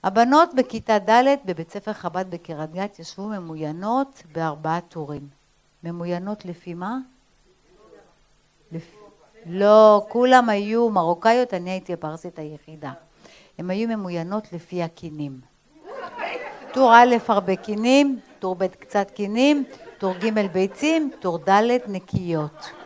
הבנות בכיתה ד' בבית ספר חב"ד בקריית גת ישבו ממוינות ב4 טורים. ממוינות לפי מה? לא, כולם היו מרוקאיות, אני הייתי הפרסית היחידה. הן היו ממוינות לפי הקינים. טור א' הרבה קינים, טור ב' קצת קינים, טור ג' ביצים, טור ד' נקיות.